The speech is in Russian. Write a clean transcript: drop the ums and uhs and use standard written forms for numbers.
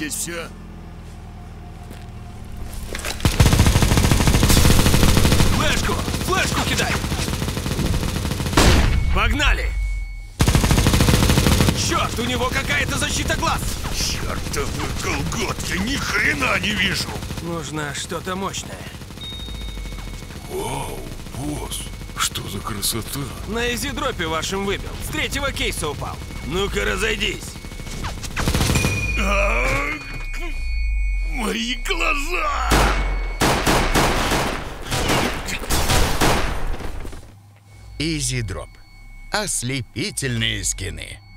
здесь все? Флешку! Флешку кидай! Погнали! Черт, у него какая-то защита глаз! Чертовы колготки, ни хрена не вижу! Нужно что-то мощное. Вау, босс, что за красота? На изи-дропе вашим выбил. С третьего кейса упал. Ну-ка, разойдись. Мои глаза! Изи Дроп. Ослепительные скины.